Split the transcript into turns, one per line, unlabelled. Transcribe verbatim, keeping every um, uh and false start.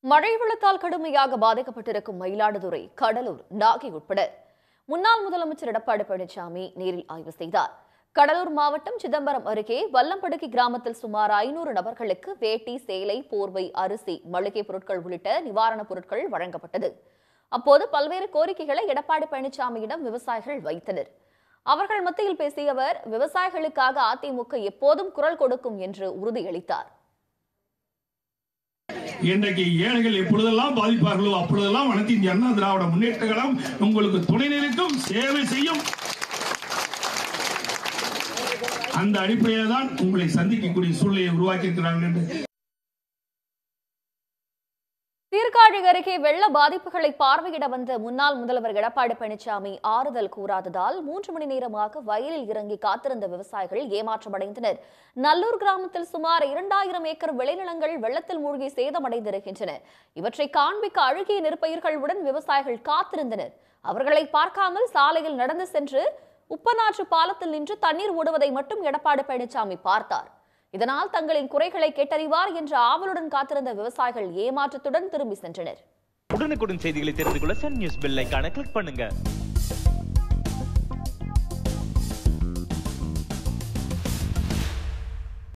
மழை வெள்ளத்தால் கடுமையாக பாதிக்கப்பட்டிருக்கும் மயிலாடுதுறை, கடலூர், நாகை உட்பட முன்னாள் முதலமைச்சர் எடப்பாடி பழனிசாமி நேரில் ஆய்வு செய்தார். கடலூர் மாவட்டம் சிதம்பரம் அருகே வல்லம்படுக்கி கிராமத்தில் சுமார் ஐநூறு நபர்களுக்கு வேட்டி, சேலை, போர்வை, அரிசி, மளிகை பொருட்கள் உள்ளிட்ட நிவாரணப் பொருட்கள் வழங்கப்பட்டது. அப்போது பல்வேறு கோரிக்கைகளை எடப்பாடி பழனிசாமியிடம் விவசாயிகள் வைத்தனர். அவர்கள் மத்தியில் பேசிய அவர், விவசாயிகளுக்காக அதிமுக எப்போதும் குரல் கொடுக்கும் என்று உறுதியளித்தார்.
இன்றைக்கு ஏழைகள் எப்பொழுதெல்லாம் பாதிப்பார்களோ அப்பொழுதெல்லாம் அனைத்து இந்திய அண்ணா திராவிட முன்னேற்ற கழகம் உங்களுக்கு துணை நிற்கும், சேவை செய்யும். அந்த அடிப்படையில் தான் உங்களை சந்திக்கக்கூடிய சூழ்நிலையை உருவாக்கி இருக்கிறார்கள் என்று.
சீர்காழி அருகே வெள்ள பாதிப்புகளை பார்வையிட வந்த முன்னாள் முதல்வர் எடப்பாடி பழனிசாமி ஆறுதல் கூறாததால் மூன்று மணி நேரமாக வயலில் இறங்கி காத்திருந்த விவசாயிகள் ஏமாற்றமடைந்தனர். நல்லூர் கிராமத்தில் சுமார் இரண்டாயிரம் ஏக்கர் விளைநிலங்கள் வெள்ளத்தில் மூழ்கி சேதமடைந்திருக்கின்றன. இவற்றை காண்பிக்க அழுகிய நெற்பயிர்களுடன் விவசாயிகள் காத்திருந்தனர். அவர்களை பார்க்காமல் சாலையில் நடந்து சென்று உப்பனாற்று பாலத்தில் நின்று தண்ணீர் ஓடுவதை மட்டும் எடப்பாடி பழனிசாமி பார்த்தார். இதனால் தங்களின் குறைகளை கேட்டறிவார் என்ற ஆவலுடன் காத்திருந்த விவசாயிகள் ஏமாற்றத்துடன் திரும்பி சென்றனர்.
உடனுக்குடன் செய்திகளை தெரிந்து கொள்ள சன் நியூஸ் பெல் ஐகானை கிளிக் பண்ணுங்க.